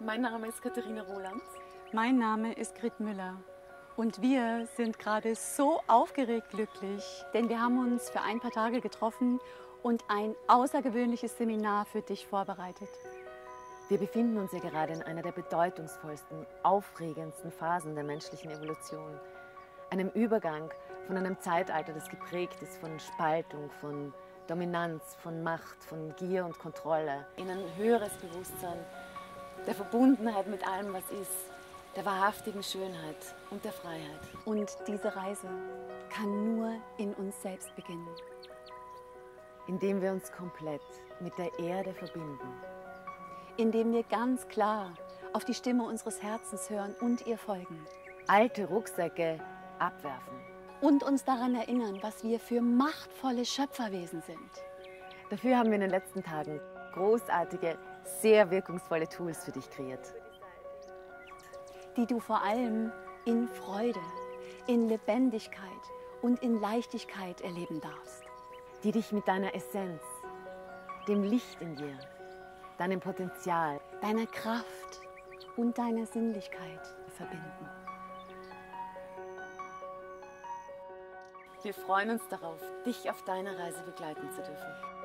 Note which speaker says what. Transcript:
Speaker 1: Mein Name ist Katharina Roland.
Speaker 2: Mein Name ist Grit Müller und wir sind gerade so aufgeregt glücklich, denn wir haben uns für ein paar Tage getroffen und ein außergewöhnliches Seminar für dich vorbereitet.
Speaker 3: Wir befinden uns ja gerade in einer der bedeutungsvollsten, aufregendsten Phasen der menschlichen Evolution. Einem Übergang von einem Zeitalter, das geprägt ist von Spaltung, von Dominanz, von Macht, von Gier und Kontrolle.
Speaker 1: In ein höheres Bewusstsein der Verbundenheit mit allem, was ist, der wahrhaftigen Schönheit und der Freiheit.
Speaker 2: Und diese Reise kann nur in uns selbst beginnen.
Speaker 3: Indem wir uns komplett mit der Erde verbinden.
Speaker 2: Indem wir ganz klar auf die Stimme unseres Herzens hören und ihr folgen.
Speaker 3: Alte Rucksäcke abwerfen.
Speaker 2: Und uns daran erinnern, was wir für machtvolle Schöpferwesen sind.
Speaker 3: Dafür haben wir in den letzten Tagen großartige, sehr wirkungsvolle Tools für dich kreiert.
Speaker 2: Die du vor allem in Freude, in Lebendigkeit und in Leichtigkeit erleben darfst.
Speaker 3: Die dich mit deiner Essenz, dem Licht in dir, deinem Potenzial,
Speaker 2: deiner Kraft und deiner Sinnlichkeit verbinden.
Speaker 1: Wir freuen uns darauf, dich auf deiner Reise begleiten zu dürfen.